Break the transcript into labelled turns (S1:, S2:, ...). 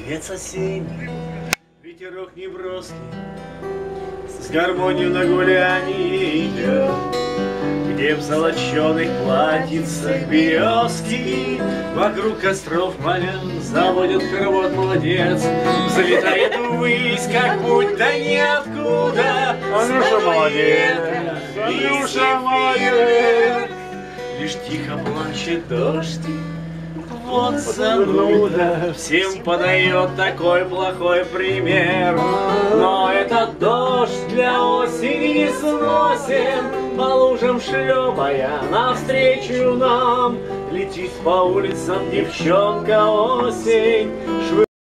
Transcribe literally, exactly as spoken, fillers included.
S1: Молодец осенний, ветерок неброский, с гармонию на гулянье идет, где в золоченых платьицах березки вокруг костров полян заводят хоровод молодец. Взлетает ввысь, как будто ниоткуда.
S2: Анюша молодец, Анюша молодец.
S1: Лишь тихо плачет дождь, вот зануда, всем подает такой плохой пример. Но этот дождь для осени не сносен, по лужам шлепая навстречу нам. Летит по улицам девчонка осень.